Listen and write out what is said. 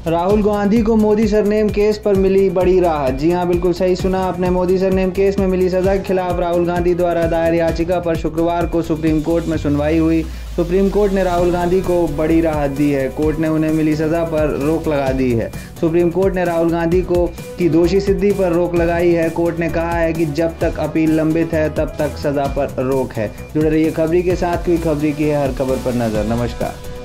राहुल गांधी को Modi surname case पर मिली बड़ी राहत। जी हां, बिल्कुल सही सुना आपने। मोदी सरनेम केस में मिली सजा के खिलाफ राहुल गांधी द्वारा दायर याचिका पर शुक्रवार को सुप्रीम कोर्ट में सुनवाई हुई। सुप्रीम कोर्ट ने राहुल गांधी को बड़ी राहत दी है। कोर्ट ने उन्हें मिली सजा पर रोक लगा दी है। सुप्रीम कोर्ट ने राहुल गांधी की दोषी सिद्धि पर रोक लगाई है। कोर्ट ने कहा है कि जब तक अपील लंबित है तब तक सजा पर रोक है। जुड़े रहिए खबरी के साथ, क्योंकि खबरी की है हर खबर पर नजर। नमस्कार।